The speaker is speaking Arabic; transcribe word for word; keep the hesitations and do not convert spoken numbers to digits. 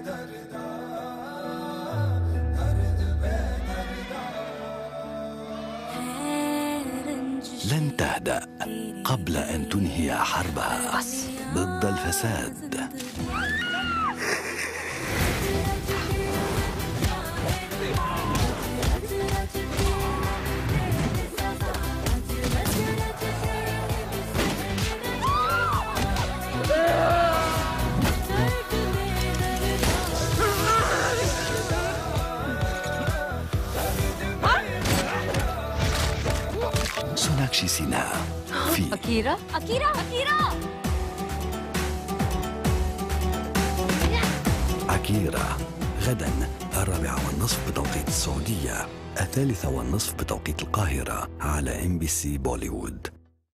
لن تهدأ قبل أن تنهي حربها ضد الفساد. سوناكشي سيناء في أكيرا أكيرا أكيرا أكيرا غدا الرابعة والنصف بتوقيت السعودية، الثالثة والنصف بتوقيت القاهرة على إم بي سي بوليوود.